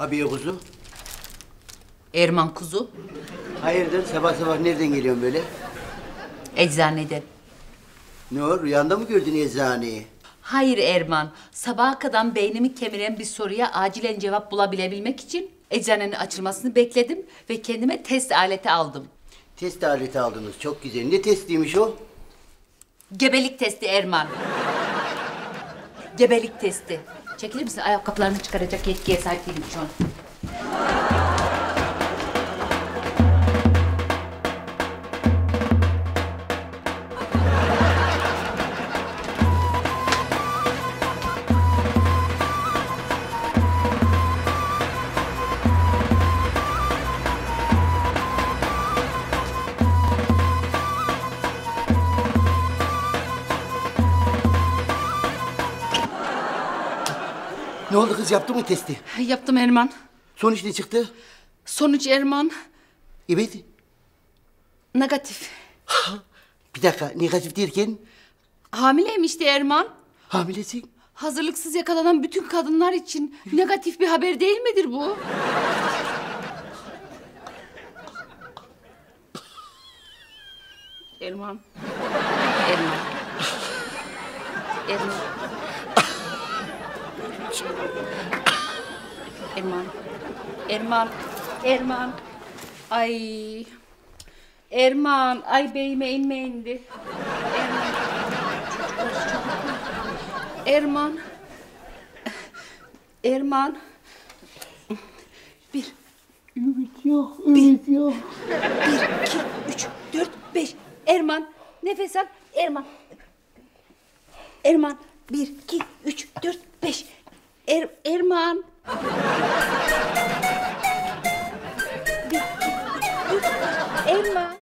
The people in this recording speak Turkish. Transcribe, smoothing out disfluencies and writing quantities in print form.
Abiye kuzu. Erman kuzu. Hayırdır sabah sabah nereden geliyorsun böyle? Eczaneden. Ne o rüyanda mı gördün eczaneyi? Hayır Erman. Sabaha kadar beynimi kemiren bir soruya acilen cevap bulabilebilmek için eczanenin açılmasını bekledim ve kendime test aleti aldım. Test aleti aldınız çok güzel. Ne testiymiş o? Gebelik testi Erman. Gebelik testi. Çekilir misin? Ayakkabılarını çıkaracak yetkiye sahip değilim şu an. Ne oldu kız yaptın mı testi? Yaptım Erman. Sonuç ne çıktı? Sonuç Erman. Evet. Negatif. Bir dakika negatif derken Hamileymişti Erman. hamilesin. Hazırlıksız yakalanan bütün kadınlar için negatif bir haber değil midir bu? Erman. Erman. Erman. Erman. Erman. Erman. Ay. Erman. Ay beyime inme indi. Erman. Erman. Bir. Ümit yok, ümit yok. 1, 2, 3, 4, 5. Erman. Nefes al. Erman. Erman. 1, 2, 3, 4, 5. Erman. 1, 2, 3, 4, 5. Erman.